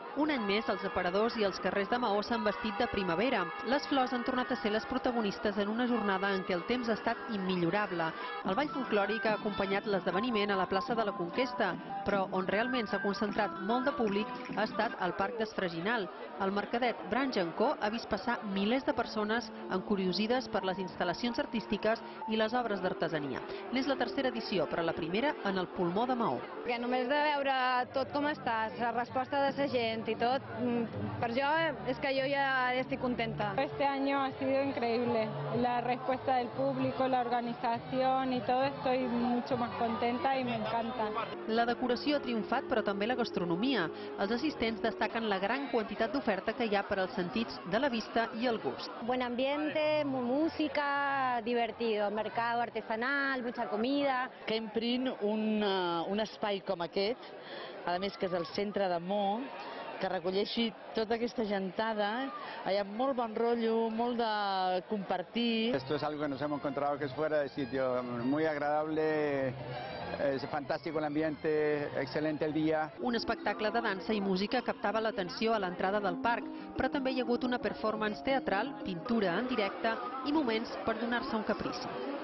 Un any més, els aparadors i els carrers de Maó s'han vestit de primavera. Les flors han tornat a ser les protagonistes en una jornada en què el temps ha estat immillorable. El ball folclòric ha acompanyat l'esdeveniment a la plaça de la Conquesta, però on realment s'ha concentrat molt de públic ha estat al Parc d'Esfraginal. El mercadet Branch&Co ha vist passar milers de persones encuriosides per les instal·lacions artístiques i les obres d'artesania. N'és la tercera edició, però la primera en el pulmó de Maó. Que només de veure tot com estàs, la resposta de la gent y todo, per jo es que yo ya estoy contenta. Este año ha sido increíble, la respuesta del público, la organización y todo, estoy mucho más contenta y me encanta. La decoració ha triomfat, però també la gastronomia. Els assistents destaquen la gran quantitat d'oferta que hi ha per als sentits de la vista i el gust. Buen ambiente, música, divertido, mercado artesanal, mucha comida. Que emprin un espai com aquest, a més que és el centre de Maó, que recolleixi tota aquesta gentada. Hi ha molt bon rotllo, molt de compartir. Esto es algo que nos hemos encontrado que es fuera de sitio, muy agradable, es fantástico el ambiente, excelente el día. Un espectacle de dansa i música captava l'atenció a l'entrada del parc, però també hi ha hagut una performance teatral, pintura en directe i moments per donar-se un caprici.